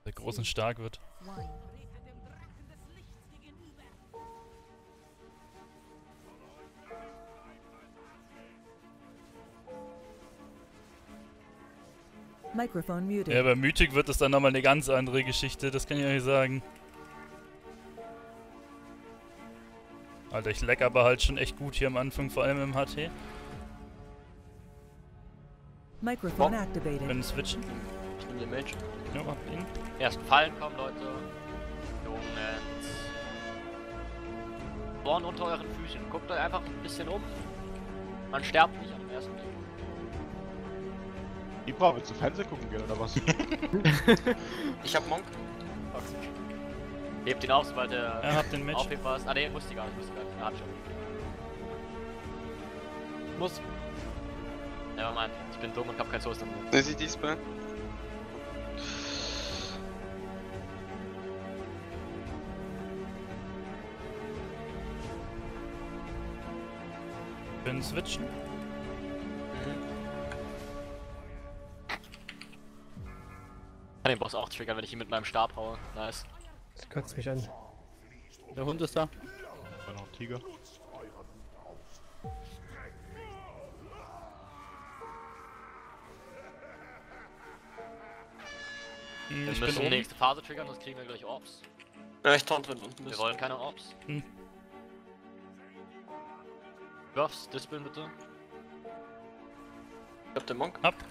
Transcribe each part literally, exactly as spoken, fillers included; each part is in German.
Der groß und stark wird. Microphone muted. Ja, bei Mythic wird es dann nochmal eine ganz andere Geschichte, das kann ich euch sagen. Alter, ich leck aber halt schon echt gut hier am Anfang, vor allem im H T. Microphone activated. Können switchen. Ich nehme den Mage. Ja, mach ihn. Erst Fallen kommen, Leute. Jungs. Born unter euren Füßen. Guckt euch einfach ein bisschen um. Man sterbt nicht am ersten Blick. Ibra, willst du Fernsehen gucken gehen oder was? Ich hab Monk. Toxisch. Hebt ihn auf, sobald der Er hat den Match. aufhebt was. Ah ne, musste ich gar nicht, musste ich gar nicht. Er hat schon. Muss. Ja, Mann, ich bin dumm und hab kein Source. Ne, sie diesmal. Können switchen. Kann den Boss auch triggern, wenn ich ihn mit meinem Stab haue. Nice. Das kotzt mich an. Der Hund ist da. War noch ein Tiger. Hm, Wir ich müssen bin die oben. nächste Phase triggern, sonst kriegen wir gleich Orbs. Ja, ich taunt, wenn du unten Wir bist. wollen keine Orbs. Hm. Wirf's, Dispeln bitte. Ich hab den Monk. Ab.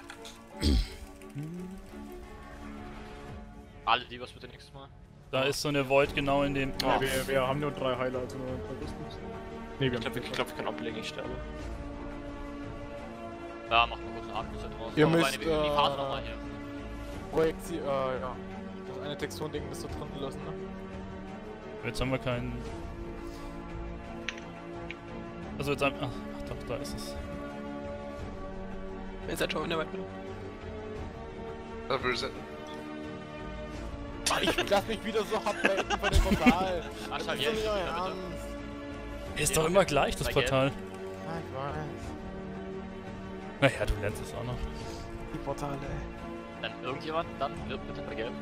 Alle die was bitte nächstes Mal. Da ist so eine Void genau in dem... Ja, wir, wir haben nur drei Heiler, also nur drei Rüstungs. Ne, wir Ich haben glaube, ich, glaub, ich kann ablegen, ich sterbe. Ja, mach mal kurz einen Atemreset draus. Ihr Komm, müsst, rein, wir üben die Phase äh, nochmal hier. Projekti äh, ja. Das eine Texturending ist so drin gelassen, ne? Jetzt haben wir keinen... Also jetzt haben... Ach, ach doch, da ist es. Ihr seid schon in der Weitbildung. Da will resetten. Ich lass mich wieder so ablenken von dem Portal. Ach, Das schau, ist doch nicht hier, euer bitte. Ernst. Ist doch immer gleich, das Bei Portal. Ja, ich weiß. Naja, du lernst es auch noch. Die Portale, ey. Dann irgendjemand, dann wird bitte bei Gelb.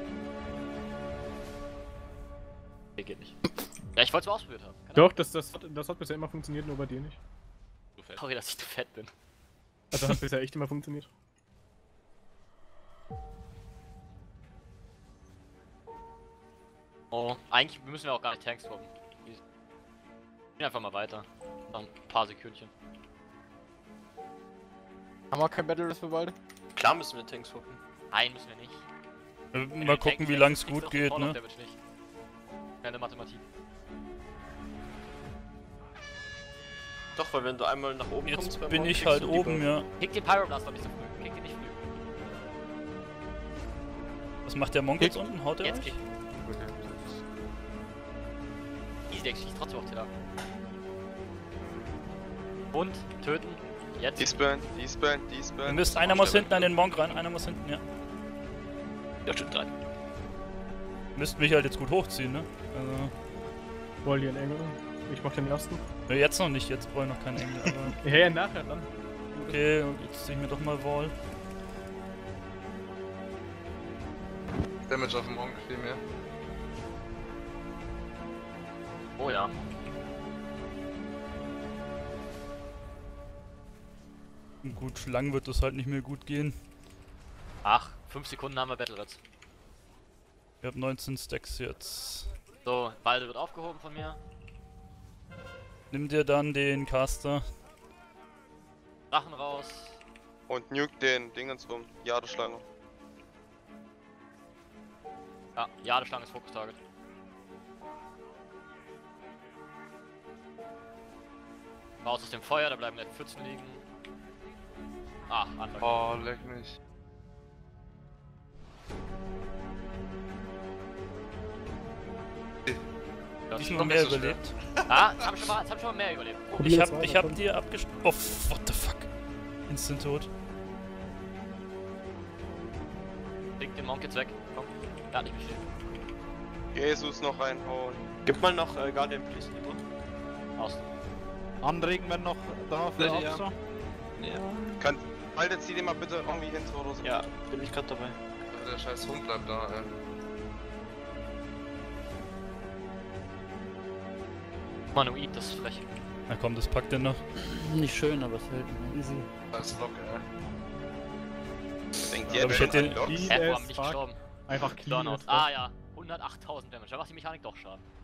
Nee, geht nicht. Ja, ich wollte es mal ausprobiert haben. Keine Doch, das, das, hat, das hat bisher immer funktioniert, nur bei dir nicht. Ahnung. Sorry, dass ich zu fett bin. Also hat bisher echt immer funktioniert. Oh, eigentlich müssen wir auch gar nicht Tanks swappen. Gehen einfach mal weiter. Noch ein paar Sekündchen. Haben wir kein Battle das für bald? Klar müssen wir Tanks swappen. Nein, müssen wir nicht. Äh, Wenn Mal wir gucken, Tanks wie nehmen, lang es kriegst du gut auch geht, Fall ne? of Damage nicht. Keine Mathematik. Doch, weil wenn du einmal nach oben kommst, Jetzt beim bin Monk, ich kriegst halt du die oben, Buff. ja. Kick den Pyroblast noch nicht so früh. Kick ihn nicht früh. Was macht der Monk jetzt unten? Haut er Jetzt euch? kick. Easy, der schießt trotzdem auf T L A. Und töten. Jetzt. Dispeln, Dispeln, Ihr Dispeln. müsst, einer muss hinten an den Monk ran, einer muss hinten, ja. Ja, stimmt rein. Müsst mich halt jetzt gut hochziehen, ne? Also... Wollt ihr einen Engel? Ich mach den ersten. Ja, jetzt noch nicht, jetzt brauche ich noch keinen Engel, aber... Ja, ja, nachher dann. Okay, und jetzt zieh ich mir doch mal Wall. Damage auf dem Monk, viel mehr. Oh ja. Gut, lang wird das halt nicht mehr gut gehen. Ach, fünf Sekunden haben wir Battle Rats. Ich hab neunzehn Stacks jetzt. So, Balde wird aufgehoben von mir. Nimm dir dann den Caster. Drachen raus. Und nuke den Dingens rum. Jadeschlange. Ja, Jadeschlange ist Fokus Target. Raus aus dem Feuer, da bleiben jetzt Pfützen liegen. Ah, Anfang. Oh, leck mich. Das Diesmal mehr überlebt. Ah, jetzt hab ich schon mal, jetzt hab ich schon mal mehr überlebt. Oh, Ich hab, ich hab dir abgesch... Oh, what the fuck. Instant tot. leg den Monk jetzt weg. Komm, gar nicht bestehen. Jesus noch reinhauen. Gib mal noch äh, Guardian Priest lieber. Aus. Anregen wir noch da für Ja, ja. Absa. Ja. Kann. Alter, zieh den mal bitte irgendwie hin oder so. Ja, bin ich gerade dabei. der scheiß Hund bleibt da, ey. Humanoid, das ist frech. Na komm, das packt er noch. Nicht schön, aber selten. Easy. Scheiß Lock, ey. Denkt Ja, aber ich hätte den- Easy Hä, wo as haben die fuck. gestorben? Einfach clean. Burnout. Ah ja, hundertachttausend Damage. Da macht die Mechanik doch Schaden.